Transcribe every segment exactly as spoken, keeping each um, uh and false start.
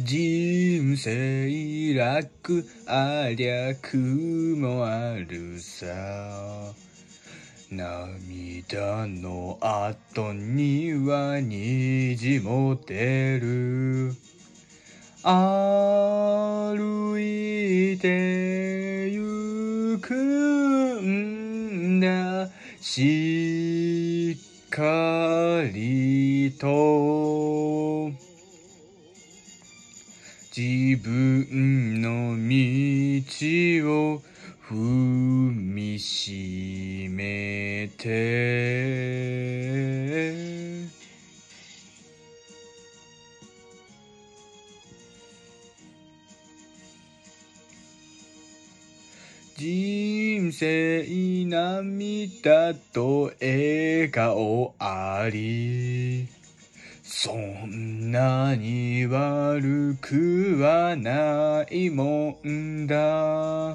人生楽ありゃ苦もあるさ。涙の後には虹も出る。歩いてゆくんだしっかりと自分の道を踏みしめて人生涙と笑顔あり、そんなに悪くはないもんだ。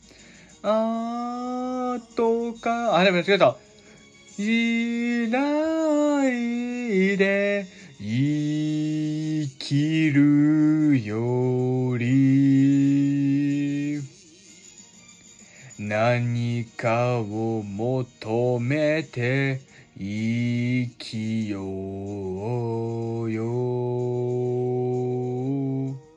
あとか、あ、でも間違えた。いないで生きるより何かを求めて生きようよ。